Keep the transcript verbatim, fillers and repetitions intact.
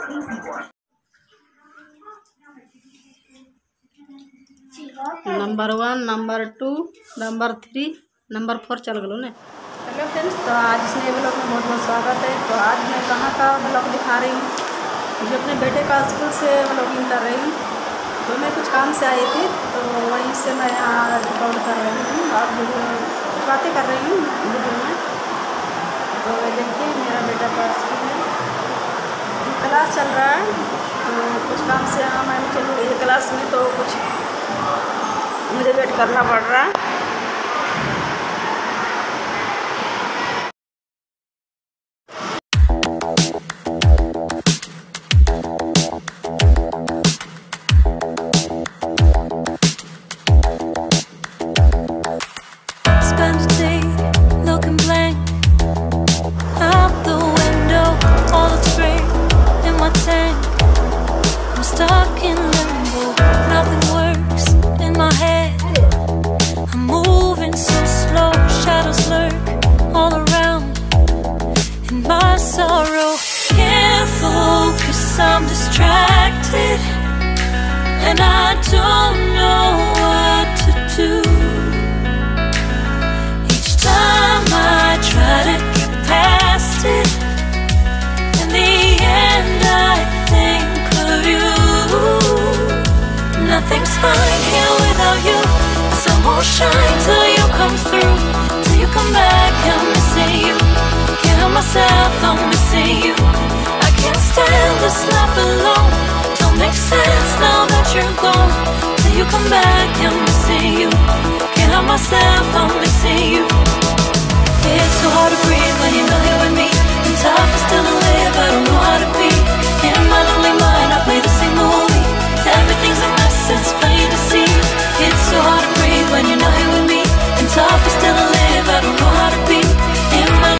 Number one, number two, number three, number four चल गलो ने। हेलो फ्रेंड्स, तो आज इसने ब्लॉग में बहुत बहुत स्वागत है। तो आज मैं कहाँ का ब्लॉग दिखा रही हूँ, जो अपने बेटे का स्कूल से ब्लॉगिंग कर रही हूँ। तो मैं कुछ काम से आई थी, तो वहीं से मैं यहाँ रिकॉर्ड कर रही हूँ और वीडियो बातें कर रही हूँ वीडियो में। तो देखिए मेरा बेटा का स्कूल में क्लास चल रहा है, तो कुछ काम से यहाँ मैं चली गई क्लास में, तो कुछ मुझे वेट करना पड़ रहा है। I'm distracted and I don't know what to do. Each time I try to get past it, in the end I think of you. Nothing's fine here without you. The sun won't shine till you come through, till you come back. I'm missing you. Can't help myself, I'm missing you. Can't stand this life alone. Don't make sense now that you're gone. Till you come back, I'm missing you. Can't help myself, I'm missing you. It's so hard to breathe when you're not here with me, and tough is still to live. I don't know how to be.